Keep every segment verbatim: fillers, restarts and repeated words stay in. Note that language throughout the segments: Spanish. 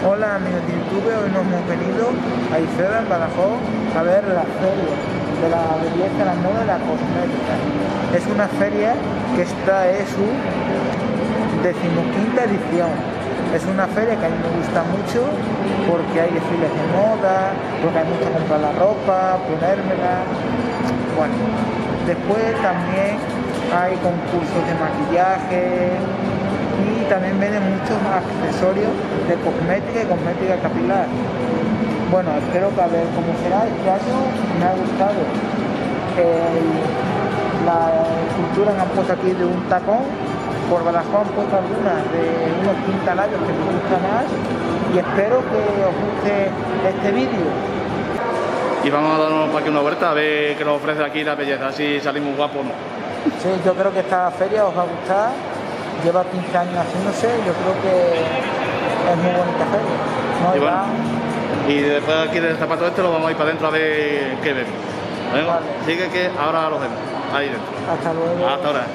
Hola amigos de YouTube, hoy nos hemos venido a Ifeda, en Badajoz, a ver la feria de la belleza, la moda y la cosmética. Es una feria que está en su decimoquinta edición. Es una feria que a mí me gusta mucho porque hay desfiles de moda, porque hay mucho comprar la ropa, ponérmela. Bueno, después también hay concursos de maquillaje y también venden muchos accesorios de cosmética y cosmética capilar. Bueno, espero que a ver cómo será. Este año me ha gustado eh, la escultura que han puesto aquí de un tacón. Por Badajoz han puesto algunas de unos pintalabos que me gusta más y espero que os guste este vídeo. Y vamos a darnos para aquí una vuelta a ver qué nos ofrece aquí la belleza, si salimos guapos o no. Sí, yo creo que esta feria os va a gustar. Lleva quince años haciéndose, yo creo que es muy bonita feria. ¿No? Y, bueno, y después aquí del zapato este lo vamos a ir para adentro a ver qué vemos. Bueno, vale. Sigue que ahora lo vemos, ahí dentro. Hasta luego. Hasta ahora.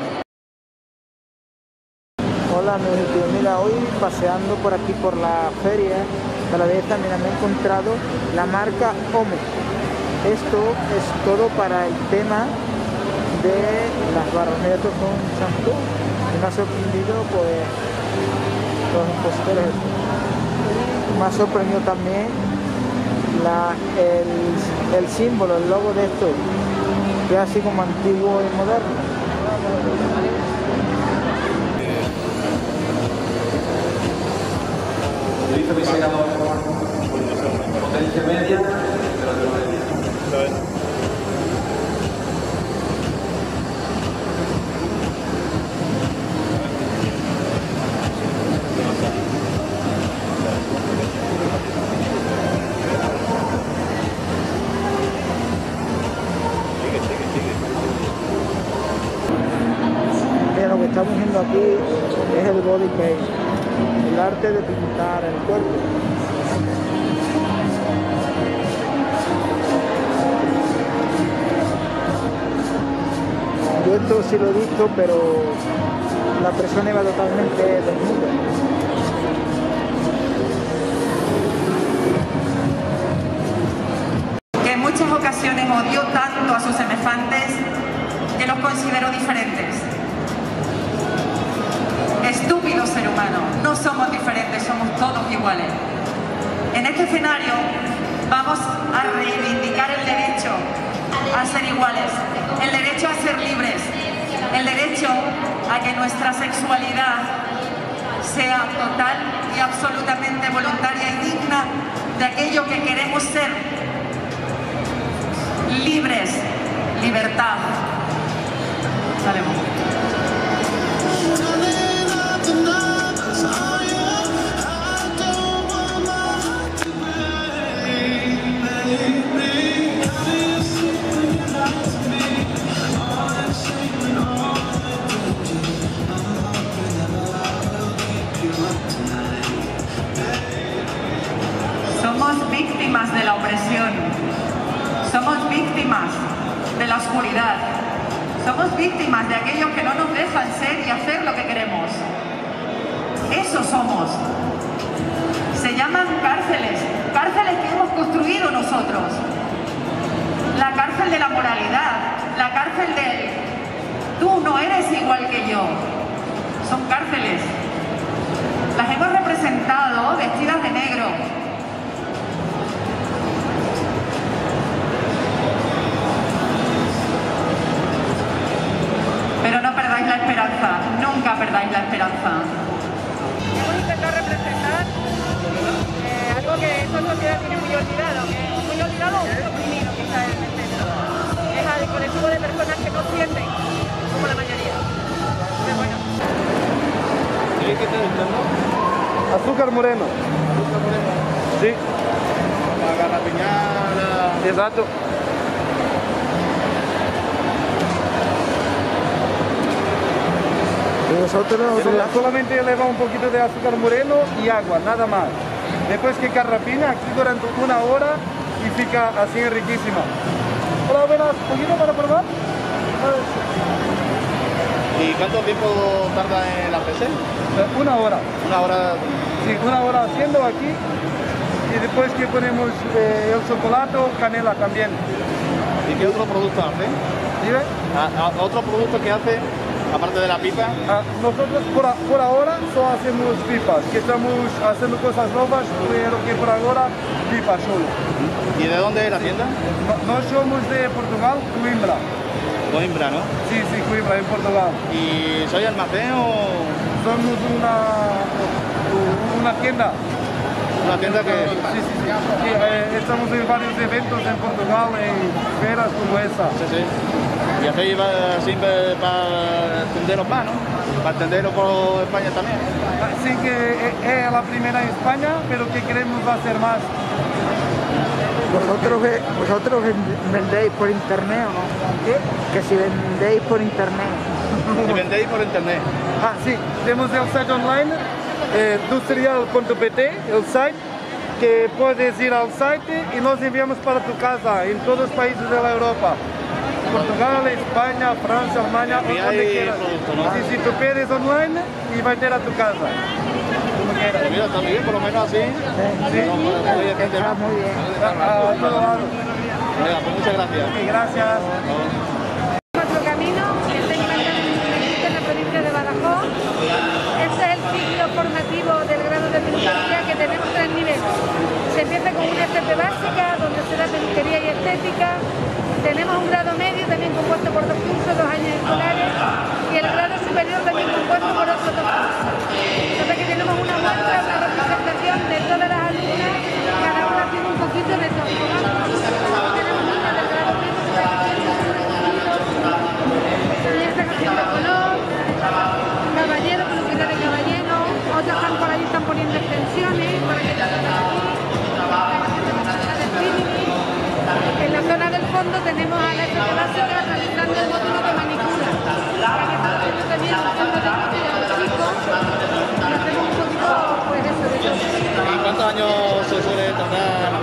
Hola amigos, mira, hoy paseando por aquí por la feria de la belleza, mira, me he encontrado la marca Homme. Esto es todo para el tema de las barbas. Mira, esto es un champú y me ha sorprendido pues los impostores. Me ha sorprendido también la, el, el símbolo, el logo de esto, que es así como antiguo y moderno. Potencia media, Mira, lo que estamos viendo aquí es el body paint, el arte de pintar el cuerpo. Yo esto sí lo he visto, pero la persona iba totalmente desnuda. Que en muchas ocasiones odió tanto a sus semejantes que los consideró diferentes. Estúpido ser humano, no somos diferentes, somos todos iguales. En este escenario vamos a reivindicar el derecho a ser iguales, el derecho a ser libres, el derecho a que nuestra sexualidad sea total y absolutamente voluntaria y digna de aquello que queremos ser. Libres, libertad. Salimos. Somos víctimas de la opresión, somos víctimas de la oscuridad, somos víctimas de aquellos que no nos dejan ser y hacer lo que queremos. Eso somos. Se llaman cárceles, cárceles que hemos construido nosotros. La cárcel de la moralidad, la cárcel del tú no eres igual que yo. Son cárceles. Las hemos representado vestidas de negro. Pero no perdáis la esperanza, nunca perdáis la esperanza. Hemos intentado representar eh, algo que esta sociedad tiene muy olvidado, que muy olvidado o muy oprimido quizás en el centro. Es al colectivo de personas que no sienten como la mayoría. Pero bueno. ¿Qué estás buscando? Azúcar moreno. ¿Azúcar moreno? Sí. La garrapiñada. Exacto. Y nosotros, nosotros... Solamente lleva un poquito de azúcar moreno y agua, nada más. Después que carrapina aquí durante una hora y fica así riquísima. Hola, buenas, ¿poquito para probar? ¿Y cuánto tiempo tarda en la P C? Una hora. Una hora. Sí, una hora haciendo aquí. Y después que ponemos eh, el chocolate, canela también. ¿Y qué otro producto hace? ¿Dime? ¿A, a, otro producto que hace, aparte de la pipa? Ah, nosotros por, a, por ahora solo hacemos pipas, que estamos haciendo cosas nuevas, pero que por ahora pipas solo. ¿Y de dónde es la tienda? No, no somos de Portugal, Coimbra. Coimbra, ¿no? Sí, sí, Coimbra, en Portugal. ¿Y soy almacén o...? Somos una, una tienda. Una tienda que... Sí, sí, sí. Sí, eh, estamos en varios eventos en Portugal, en ferias como esa. Sí, sí. Y hacéis siempre para tenderos más, ¿no? Para tenderos por España también. Sí, que es la primera en España, pero que queremos hacer más. ¿Vosotros, vosotros vendéis por internet o no? ¿Qué? Que si vendéis por internet. Si vendéis por internet. Ah, sí, tenemos el site online, eh, industrial punto p t, el site, que puedes ir al site y nos enviamos para tu casa en todos los países de la Europa. Portugal, España, Francia, Alemania, Y donde hay quieras. producto, ¿no? Sí, sí, tú pides online y va a ir a tu casa. Como quieras. Pues mira, está bien, por lo menos así. Sí. No, pues, oye, gente, Está ¿no? muy bien. A, a todo lado. Venga, pues muchas gracias. Y gracias. Nuestro camino, que se encuentra en la provincia de Badajoz. Este es el ciclo formativo del grado de peluquería, que tenemos tres niveles. Se empieza con una F P básica, donde se da peluquería y estética. Tenemos un grado medio también compuesto por dos cursos, dos años escolares, y el grado superior también compuesto por otros dos cursos. Entonces aquí tenemos una muestra, una representación de todas las alumnas, cada una tiene un poquito de todo. Tenemos niñas del grado medio, niñas haciendo color, caballero, peluquería de caballero, otras están por ahí, están poniendo extensiones para que tengan aquí. En la zona del fondo tenemos a la F P básica realizando el módulo de manicura. Aquí estamos haciendo también un centro de estudio de los chicos y hacemos un poquito, pues eso, de todo. ¿Y cuántos años se suele tardar